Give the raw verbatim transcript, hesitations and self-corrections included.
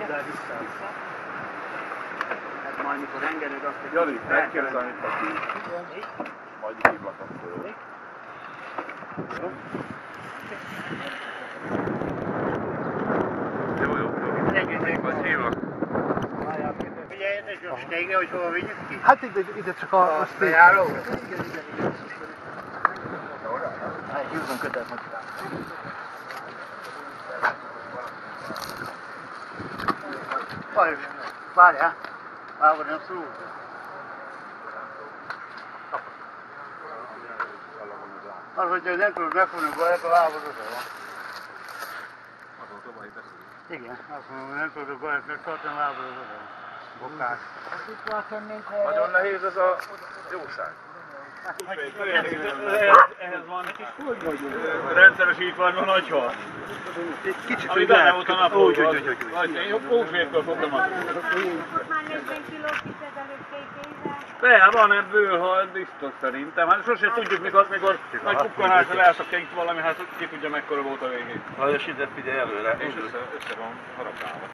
ide vissza. Hát majd mikor engeded azt, hogy... Jani, megkérdezem itt a ki. Majd hívlak akkor. Jó, jó, jó. Engedjék, Majd hívlak. figyeljetek, a stege, hogy hova vigyük ki? Hát ide, ide csak a, a szték. Bejáró? Igen, igen, igen. Hát húzzon kötet meg. Várj, várjál. Várj, nem szól. Az, hogyha nem tudod megfogni baját, a lábadot van. Igen, azt mondom, hogy nem tudod baját megtartani, a lábadot van. Bokás. Nagyon nehéz ez a jóság. Ehhez van rendszeresítve a nagy hal. Kicsit, Ami hogy benne lehet. volt a napolva. Én húsvétkor fogtam azt. Ott már negyven kilót viszed előtt kékézzel. De, van ebből, ha biztos szerintem. Hát sosem tudjuk, mikor, mikor nagy kukkanásra elszakjunk valami, hát ki tudja mekkora volt a végén. Lajos ide figyelj előre. És össze, össze van harapálva.